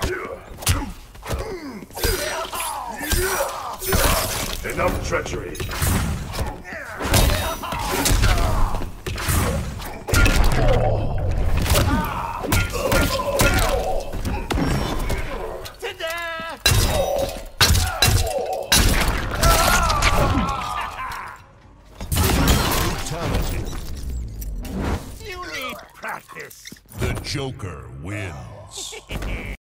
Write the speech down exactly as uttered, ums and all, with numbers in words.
Enough treachery. You need practice. The Joker wins.